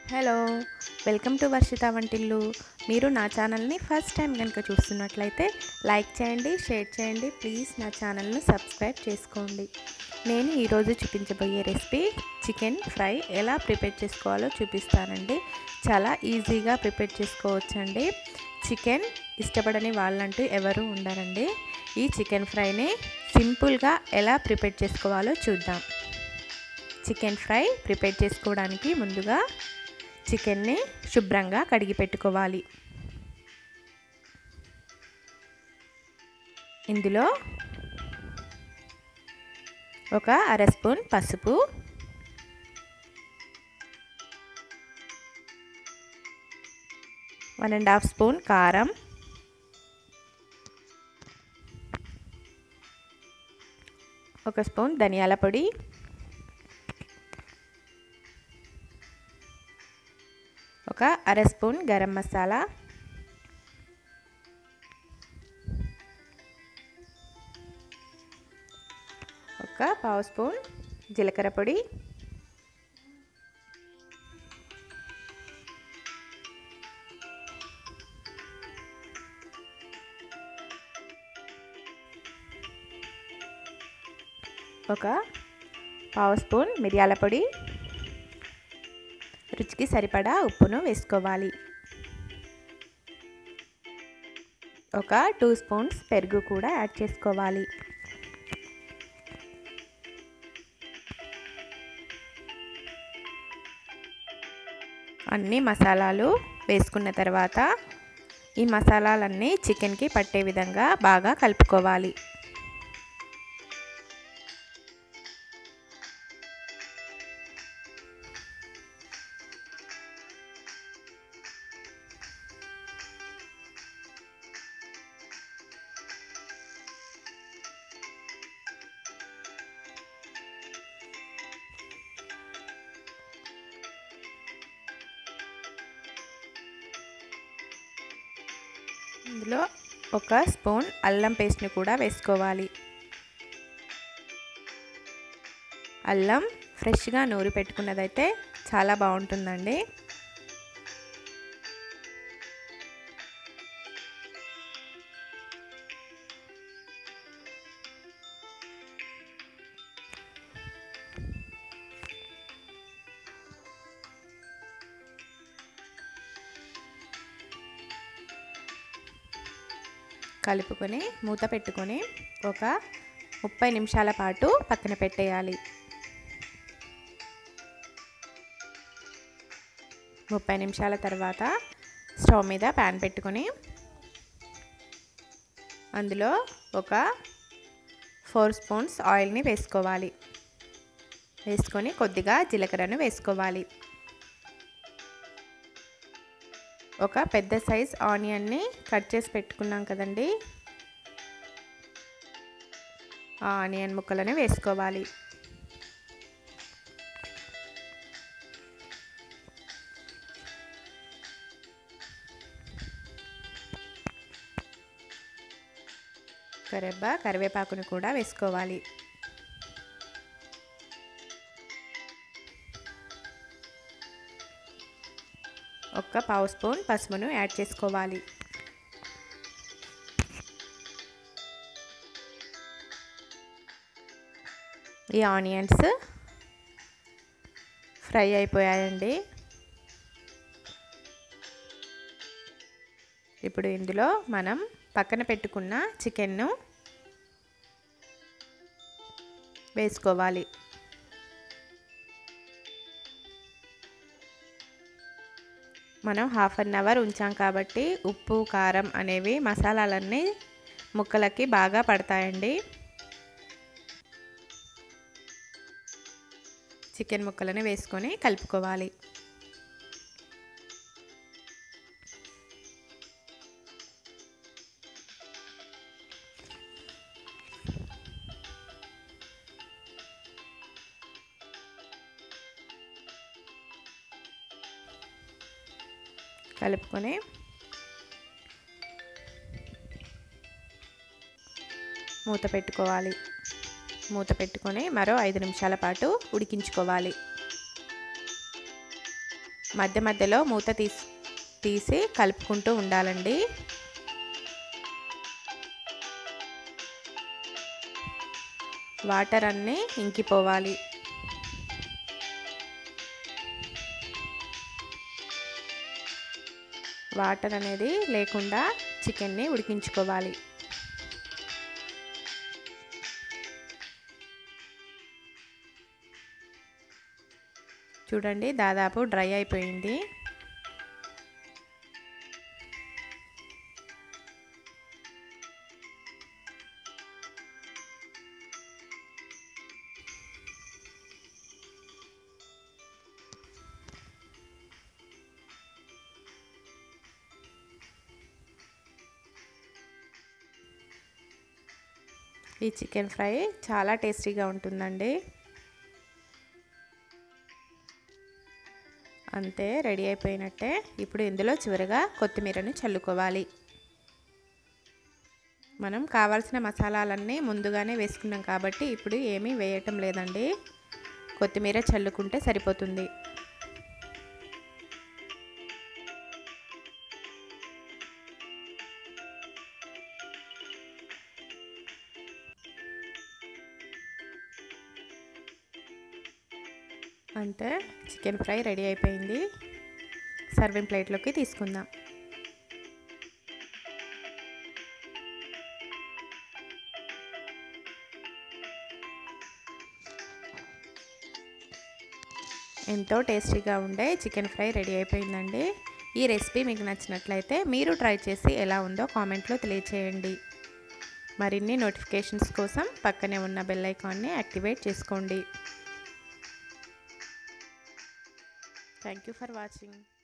Hello, welcome to Varshita వంటిల్లు. మీరు నా ఛానల్ని ఫస్ట్ టైం కనుక చూస్తున్నట్లయితే లైక్ చేయండి, షేర్ చేయండి. ప్లీజ్ నా ఛానల్ను సబ్స్క్రైబ్ చేసుకోండి. నేను ఈరోజు చూపించబోయే రెసిపీ చికెన్ ఫ్రై ఎలా ప్రిపేర్ చేసుకోవాలో చూపిస్తానండి. చాలా ఈజీగా ప్రిపేర్ చేసుకోవచ్చండి. చికెన్ ఇష్టపడని వాళ్ళంటూ ఎవరు ఉండరండి. ఈ చికెన్ ఫ్రైని సింపుల్గా ఎలా ప్రిపేర్ చేసుకోవాలో చూద్దాం. చికెన్ ఫ్రై ప్రిపేర్ చేసుకోవడానికి ముందుగా చికెన్ని శుభ్రంగా కడిగి పెట్టుకోవాలి. ఇందులో ఒక అర స్పూన్ పసుపు, వన్ అండ్ హాఫ్ స్పూన్ కారం, ఒక స్పూన్ ధనియాల పొడి, ఒక అర స్పూన్ గరం మసాలా, ఒక పావు స్పూన్ జీలకర్ర పొడి, ఒక పావు స్పూన్ మిరియాల పొడి, రుచికి సరిపడా ఉప్పును వేసుకోవాలి. ఒక 2 స్పూన్స్ పెరుగు కూడా యాడ్ చేసుకోవాలి. అన్ని మసాలాలు వేసుకున్న తర్వాత ఈ మసాలాలన్నీ చికెన్కి పట్టే విధంగా బాగా కలుపుకోవాలి. ఇందులో ఒక స్పూన్ అల్లం పేస్ట్ని కూడా వేసుకోవాలి. అల్లం ఫ్రెష్గా నూరి పెట్టుకున్నదైతే చాలా బాగుంటుందండి. కలుపుకొని మూత పెట్టుకొని ఒక 30 నిమిషాల పాటు పక్కన పెట్టేయాలి. 30 నిమిషాల తర్వాత స్టవ్ మీద ప్యాన్ పెట్టుకొని అందులో ఒక 4 స్పూన్స్ ఆయిల్ని వేసుకోవాలి. వేసుకొని కొద్దిగా జీలకర్రను వేసుకోవాలి. ఒక పెద్ద సైజ్ ఆనియన్ని కట్ చేసి పెట్టుకున్నాం కదండి, ఆ ఆనియన్ ముక్కలను వేసుకోవాలి. కరివేపాకును కూడా వేసుకోవాలి. ఒక పావు స్పూన్ పసుపును యాడ్ చేసుకోవాలి. ఈ ఆనియన్స్ ఫ్రై అయిపోయాయండి. ఇప్పుడు ఇందులో మనం పక్కన పెట్టుకున్న చికెన్ను వేసుకోవాలి. మనం హాఫ్ అన్ అవర్ ఉంచాం కాబట్టి ఉప్పు కారం అనేవి మసాలాలన్నీ ముక్కలకి బాగా పడతాయండి. చికెన్ ముక్కలను వేసుకొని కలుపుకోవాలి. కలుపుకొని మూత పెట్టుకోవాలి. మూత పెట్టుకొని మరో 5 నిమిషాల పాటు ఉడికించుకోవాలి. మధ్య మధ్యలో మూత తీసి కలుపుకుంటూ ఉండాలండి. వాటర్ అన్నీ ఇంకిపోవాలి. వాటర్ అనేది లేకుండా చికెన్ని ఉడికించుకోవాలి. చూడండి దాదాపు డ్రై అయిపోయింది. ఈ చికెన్ ఫ్రై చాలా టేస్టీగా ఉంటుందండి. అంతే, రెడీ అయిపోయినట్టే. ఇప్పుడు ఇందులో చివరగా కొత్తిమీరను చల్లుకోవాలి. మనం కావాల్సిన మసాలాలన్నీ ముందుగానే వేసుకున్నాం కాబట్టి ఇప్పుడు ఏమీ వేయటం లేదండి. కొత్తిమీర చల్లుకుంటే సరిపోతుంది. అంతే, చికెన్ ఫ్రై రెడీ అయిపోయింది. సర్వింగ్ ప్లేట్లోకి తీసుకుందాం. ఎంతో టేస్టీగా ఉండే చికెన్ ఫ్రై రెడీ అయిపోయిందండి. ఈ రెసిపీ మీకు నచ్చినట్లయితే మీరు ట్రై చేసి ఎలా ఉందో కామెంట్లో తెలియచేయండి. మరిన్ని నోటిఫికేషన్స్ కోసం పక్కనే ఉన్న బెల్ ఐకాన్ని యాక్టివేట్ చేసుకోండి. Thank you for watching.